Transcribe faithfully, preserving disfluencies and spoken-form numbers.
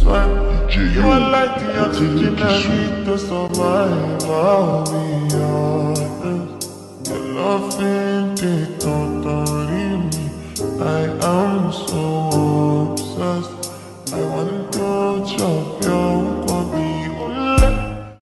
swear. You are like the oxygen I need to survive. I'll be honest. Your love ain't it, don't leave me. I am so